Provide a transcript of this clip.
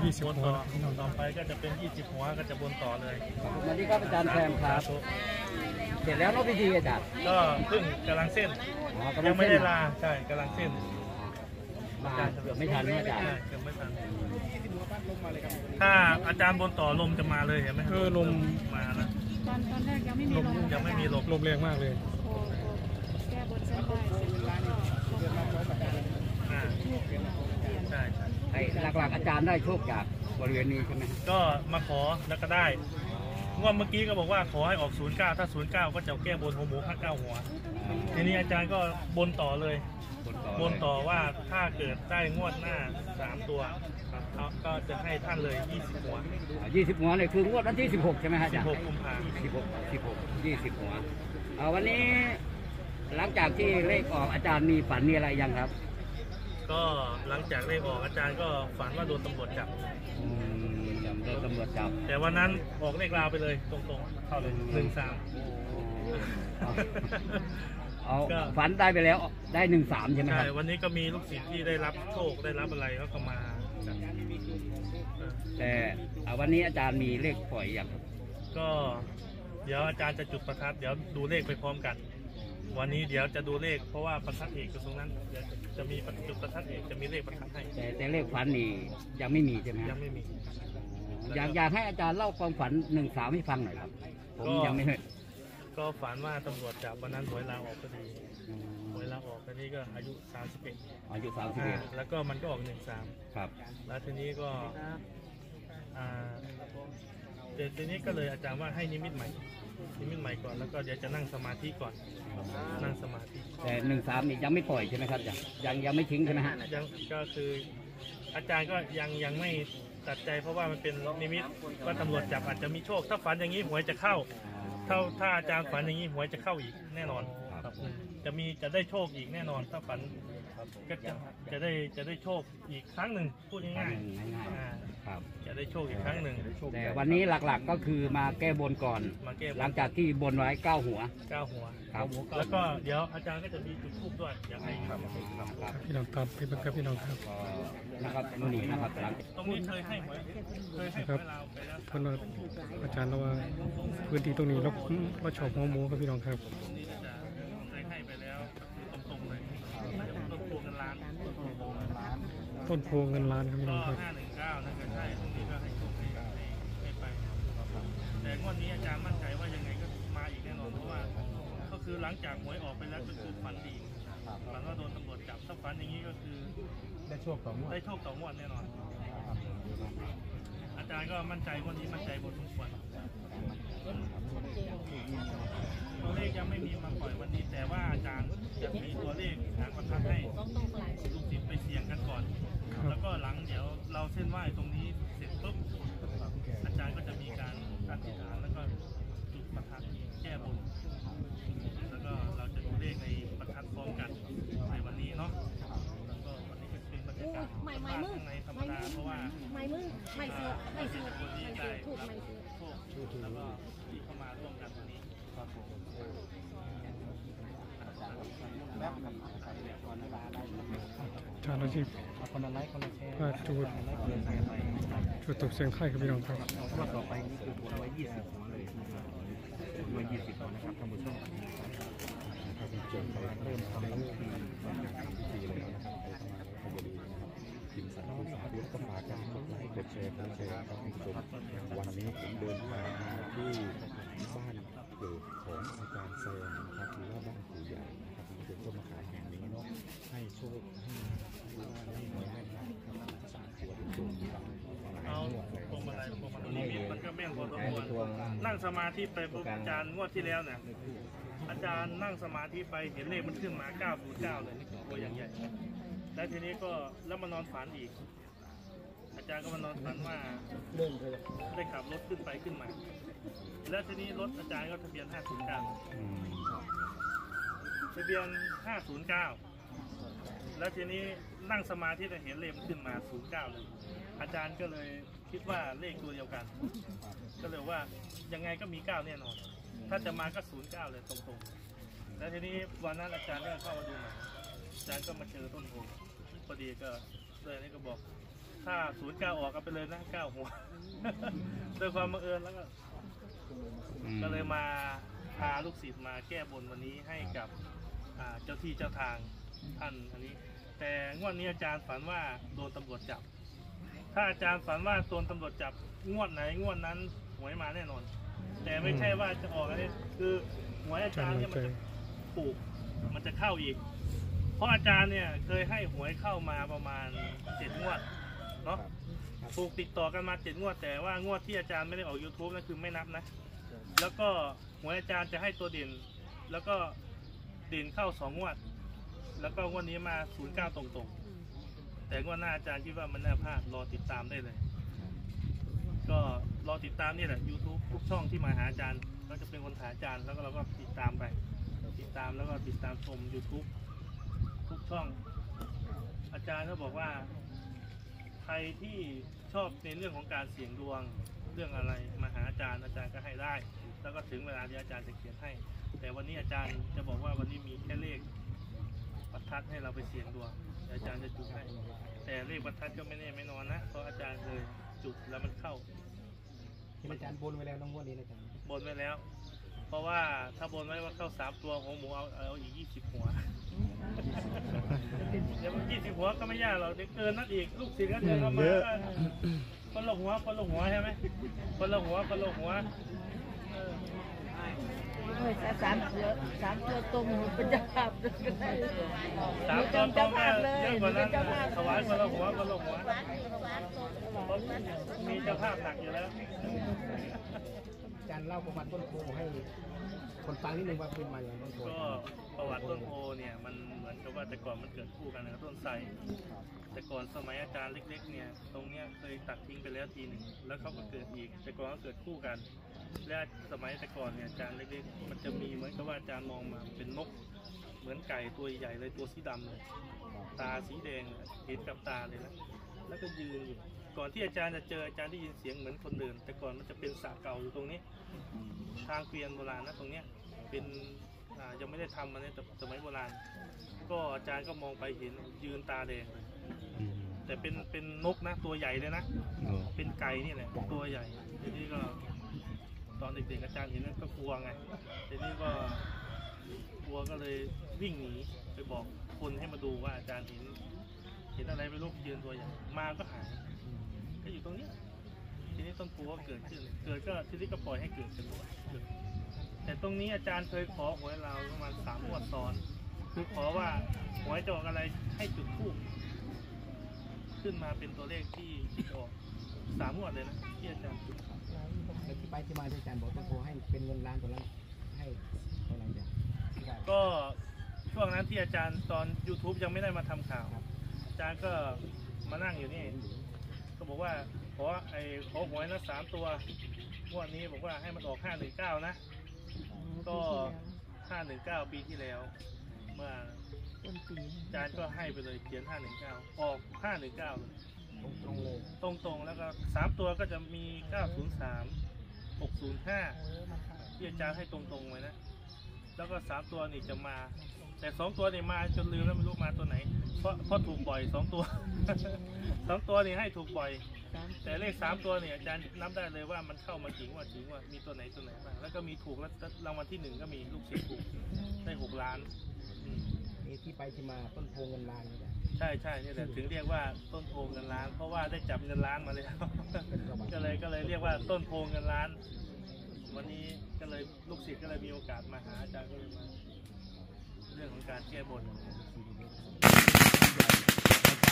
20 หัวต่อไปก็จะเป็น20 หัวก็จะบนต่อเลยสวัสดีครับอาจารย์แซมครับเสร็จแล้วเนาะพิธีอาจารย์ก็เพิ่งกำลังเส้นยังไม่ได้ลาใช่กำลังเส้นเกือบไม่ทันอาจารย์เกือบไม่ทันถ้าอาจารย์บนต่อลมจะมาเลยเห็นไหมลมมานะตอนแรกยังไม่มีลมยังไม่มีลมแรงมากเลยแก้บนเส้นได้เสร็จแล้วก็ใช่หลักๆอาจารย์ได้โชคจากบริเวณนี้ใช่ไหมก็มาขอแล้วก็ได้ว่าเมื่อกี้ก็บอกว่าขอให้ออก09ถ้า09ก็จะแก้บนหัวหมู59หัวทีนี้อาจารย์ก็บนต่อเลยบนต่อว่าถ้าเกิดได้งวดหน้า3ตัวก็จะให้ท่านเลย20หัว 20หัวเลยคืองวดวันที่16ใช่ไหมฮะอาจารย์ 16 กุมภาพันธ์ 20หัววันนี้หลังจากที่เลขออกอาจารย์มีฝันมีอะไรยังครับก็หลังจากเลขออกอาจารย์ก็ฝันว่าโดนตำรวจจับแต่วันนั้นออกเลขราวไปเลยตรงๆเข้าเลย13 เอาฝันได้ไปแล้วได้13ใช่ไหมครับใช่วันนี้ก็มีลูกศิษย์ที่ได้รับโชคได้รับอะไรเขาก็มาแต่วันนี้อาจารย์มีเลขปล่อยอย่างก็เดี๋ยวอาจารย์จะจุดประทัดเดี๋ยวดูเลขไปพร้อมกันวันนี้เดี๋ยวจะดูเลขเพราะว่าประทัดเอกอยู่ตรงนั้นเดี๋ยวจะมีจุดประทัดเอกจะมีเลขประทัดให้แต่เลขฝันนี่ยังไม่มีใช่ไหมยังไม่มีอยากให้อาจารย์เล่าความฝัน13ให้ฟังหน่อยครับผมยังไม่เห็นก็ฝันว่าตำรวจจับวันนั้นหวยลาออกพอดีหวยลาออกตอนนี้ก็อายุ31แล้วก็มันก็ออก13 ครับแล้วทีนี้ก็ทีนี้ก็เลยอาจารย์ว่าให้นิมิตใหม่ก่อนแล้วก็เดี๋ยวจะนั่งสมาธิก่อนนั่งสมาธิแต่13นี่ยังไม่ปล่อยใช่ไหมครับยังไม่ทิ้งใช่ไหมฮะยังก็คืออาจารย์ก็ยังไม่ตัดใจเพราะว่ามันเป็นนิมิตว่าตำรวจจับอาจจะมีโชคถ้าฝันอย่างนี้หวยจะเข้าถ้าอาจารย์ฝันอย่างนี้หวยจะเข้าอีกแน่นอนจะได้โชคอีกแน่นอนถ้าฝันก็จะได้โชคอีกครั้งหนึ่งพูดง่ายๆจะได้โชคอีกครั้งหนึ่งแต่วันนี้หลักๆก็คือมาแก้บนก่อนหลังจากที่บนไว้9 หัวครับแล้วก็เดี๋ยวอาจารย์ก็จะมีจุดธูปด้วยอย่างไรครับพี่น้องครับพี่น้องครับนะครับนี่นะครับตรงนี้เคยให้หวยเราไปแล้วเพื่อนอาจารย์เราว่าพื้นที่ตรงนี้เราชอบหัวหมูครับพี่น้องครับเคยให้ไปแล้วตรงๆเลยต้นโพเงินล้านครับพี่น้องครับ 519นั่นก็ใช่ตรงนี้ก็ให้โชคให้ไปแต่งวดนี้อาจารย์มั่นใจว่ายังไงก็มาอีกแน่นอนเพราะว่าก็คือหลังจากหวยออกไปแล้วก็คือฝันดีฝันว่าโดนตำรวจจับถ้าฝันอย่างนี้ก็คือได้โชคต่องวดแน่นอนอาจารย์ก็มั่นใจวันนี้มั่นใจบนทุกวันตัวเลขยังไม่มีมาปล่อยวันนี้แต่ว่าอาจารย์จะมีตัวเลขหางประทัดให้ลูกศิษย์ไปเสี่ยงกันก่อนแล้วก็หลังเดี๋ยวเราเส้นไหว้ตรงนี้เสร็จปุ๊บอาจารย์ก็จะมีการอธิษฐานแล้วก็จุดประทัดแก้บนแล้วก็เราจะดูเลขในประทัดพร้อมกันในวันนี้เนาะแล้วก็วันนี้ก็เป็นบรรยากาศข้างในธรรมดาเพราะว่าไม่ซื้อคนที่ได้ถูกแล้วก็ที่เข้ามาร่วมกันวันนี้ครับผมชาญอาชีพจุดตกเสียงไข่ครับพี่น้องครับรอบต่อไปนี่คือบนไว้20หัวเลยบน20หัวนะครับท่านผู้ชมเริ่มทำพิธีเลยนะครับทีมสารสาธุก็ฝากกันกดไลค์กดแชร์ครับท่านผู้ชมวันนี้ผมเดินทางมาที่บ้านเกิดของอาจารย์แซมนะครับหรือว่าบ้านปู่ใหญ่นะครับที่เป็นต้นมะขามแห่งนี้เนาะให้โชคให้หวยแม่นครับ3 ตัวเป็นตัวเอาพวงมาลัยมันก็แม่นพอสมควรนั่งสมาธิไปปุ๊บอาจารย์งวดที่แล้วเนี่ยอาจารย์นั่งสมาธิไปเห็นเลขมันขึ้นมา909เลยตัวอย่างใหญ่แล้วทีนี้ก็แล้วมานอนฝันอีกอาจารย์ก็มานอนฝันว่าได้ขับรถขึ้นมาแล้วทีนี้รถอาจารย์ก็ทะเบียน509แล้วทีนี้นั่งสมาธิจะเห็นเลขขึ้นมา09เลยอาจารย์ก็เลยคิดว่าเลขตัวเดียวกันก็เลยว่ายังไงก็มี9แน่นอนถ้าจะมาก็09เลยตรงๆแล้วทีนี้วันนั้นอาจารย์ก็เข้ามาดูอาจารย์ก็มาเจอต้นโพพอดีก็เลยนี่ก็บอกถ้า09ออกก็ไปเลยนะ9หัว ด้วยความบังเอิญแล้วก็เลยมาพาลูกศิษย์มาแก้บนวันนี้ให้กับเจ้าที่เจ้าทางท่านอันนี้แต่งวดนี้อาจารย์ฝันว่าโดนตำรวจจับถ้าอาจารย์ฝันว่าโดนตำรวจจับงวดไหนงวดนั้นหวยมาแน่นอนแต่ไม่ใช่ว่าจะออกอันนี้คือหวยอาจารย์เนี่ยมันจะถูกมันจะเข้าอีกเพราะอาจารย์เนี่ยเคยให้หวยเข้ามาประมาณ7 งวดเนาะถูกติดต่อกันมา7 งวดแต่ว่างวดที่อาจารย์ไม่ได้ออก YouTube นั่นคือไม่นับนะแล้วก็หวยอาจารย์จะให้ตัวเด่นแล้วก็เด่นเข้า2 งวดแล้วก็งวดนี้มา09ตรงๆแต่งวดหน้าอาจารย์คิดว่ามันน่าพลาดรอติดตามได้เลยก็รอติดตามนี่แหละ YouTube ทุกช่องที่มาหาอาจารย์ก็จะเป็นคนถ่ายอาจารย์แล้วก็เราก็ติดตามไปติดตามแล้วก็ติดตามชม YouTube ทุกช่องอาจารย์ก็บอกว่าใครที่ชอบในเรื่องของการเสี่ยงดวงเรื่องอะไรมาหาอาจารย์ก็ให้ได้แล้วก็ถึงเวลาที่อาจารย์จะเขียนให้แต่วันนี้อาจารย์จะบอกว่าวันนี้มีแค่เลขประทัดให้เราไปเสี่ยงดวงอาจารย์จะจุดให้แต่เลขประทัดก็ไม่แน่ไม่นอนนะเพราะอาจารย์เคยจุดแล้วมันเข้าอาจารย์บนไว้แล้วน้องวันนี้อาจารย์บนไว้แล้ว เพราะว่าถ้าบนไว้ว่าเข้า3 ตัวของหมูเอาอีก20 หัวเดี๋ยวมัน20 หัวก็ไม่ยากหรอกเดี๋ยวเกินนั่นอีกลูกศิษย์ก็เดินเข้ามาคนละหัวใช่ไหมคนละหัว 3 ตัวตรงเป็นเจ้าภาพ 3 ตัวตรงเยอะกว่านั้นถวายคนละหัวมีเจ้าภาพหนักอยู่แล้วอาจารย์เล่าประวัติต้นโพให้คนฟังนิดนึงว่าเป็นมาอย่างต้นโพก็ประวัติต้นโพเนี่ยมันเหมือนกับว่าแต่ก่อนมันเกิดคู่กันกับต้นไทรแต่ก่อนสมัยอาจารย์เล็กๆเนี่ยตรงเนี้ยเคยตัดทิ้งไปแล้วทีหนึ่งแล้วเขาก็เกิดอีกแต่ก่อนก็เกิดคู่กันและสมัยแต่ก่อนเนี่ยอาจารย์เล็กๆมันจะมีเหมือนกับว่าอาจารย์มองมาเป็นนกเหมือนไก่ตัวใหญ่เลยตัวสีดำเลยตาสีแดงเห็นกับตาเลยนะแล้วก็ยืนอยู่ก่อนที่อาจารย์จะเจออาจารย์ได้ยินเสียงเหมือนคนเดินแต่ก่อนมันจะเป็นสระเก่าอยู่ตรงนี้ทางเกวียนโบราณนะตรงเนี้ยเป็นยังไม่ได้ทำมาในสมัยโบราณก็อาจารย์ก็มองไปเห็นยืนตาแดงเลยแต่เป็นนกนะตัวใหญ่เลยนะเป็นไก่นี่แหละตัวใหญ่ทีนี้ก็ตอนเด็กๆอาจารย์เห็นนั้นก็กลัวไงทีนี้ก็กลัวก็เลยวิ่งหนีไปบอกคนให้มาดูว่าอาจารย์เห็นอะไรไม่รู้ยืนตัวใหญ่มาก็หายก็อยู่ตรงนี้ทีนี้ต้นโพก็เกิดขึ้นก็ทีนี้ก็ปล่อยให้เกิดเป็นแต่ตรงนี้อาจารย์เคยขอหวยเราประมาณ3 งวดซ้อนคือขอว่าหวยจะออกอะไรให้จุดธูปขึ้นมาเป็นตัวเลขที่ออก3 งวดเลยนะที่อาจารย์แล้วที่ไปที่มาที่อาจารย์บอกต้นโพให้เป็นเงินล้านตัวนั้นให้เท่าไหร่จ้ะก็ช่วงนั้นที่อาจารย์ตอน YouTube ยังไม่ได้มาทำข่าวอาจารย์ก็มานั่งอยู่นี่ก็บอกว่าขอหวยนะ3 ตัวงวดนี้บอกว่าให้มันออก519นะก็519ปีที่แล้วเมื่ออาจารย์ก็ให้ไปเลยเขียน519ออก519เลยตรงเลยตรงแล้วก็3 ตัวก็จะมี903 605ที่อาจารย์ให้ตรงๆไว้นะแล้วก็3 ตัวนี่จะมาแต่2 ตัวนี่มาจนลืมแล้วไม่รู้มาตัวไหนเพราะถูกบ่อย2 ตัว 2 ตัวนี่ให้ถูกบ่อยแต่เลข3 ตัวเนี่ยอาจารย์นับได้เลยว่ามันเข้ามาจริงว่ามีตัวไหนบ้างแล้วก็มีถูกแล้วรางวัลที่1ก็มีลูกศิษย์ถูกได้6 ล้านที่ไปที่มาต้นโพเงินล้านนะใช่นี่แหละถึงเรียกว่าต้นโพเงินล้านเพราะว่าได้จับเงินล้านมาแล้วก็เลยเรียกว่าต้นโพเงินล้านวันนี้ก็เลยลูกศิษย์ก็เลยมีโอกาสมาหาอาจารย์ก็เลยมาเรื่องของการแก้บน